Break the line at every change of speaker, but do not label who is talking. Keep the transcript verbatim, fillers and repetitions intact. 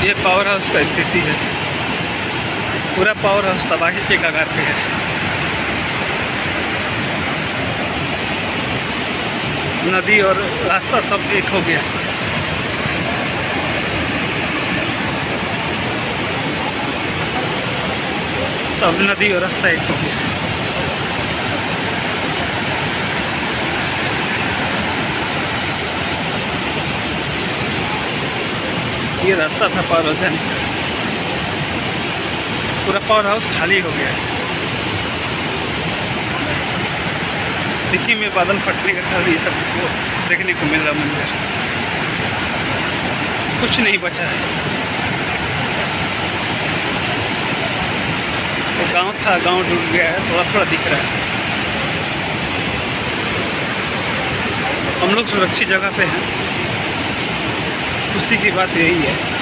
ये power house का स्थिति है। पूरा पावर हाउस तबाही के कगार पे है। नदी और रास्ता सब एक हो गया। सब नदी और रास्ता एक हो गया। ये रास्ता था पावर हाउस जाने का। पूरा पावर हाउस खाली हो गया। सिक्किम में बादल फटने का खाली सब को देखने को मिल रहा मंजर। कुछ नहीं बचा है। तो गांव था, गांव डूब गया है, थोड़ा थोड़ा दिख रहा है। हम लोग सुरक्षित जगह पे हैं, उसी की बात यही है।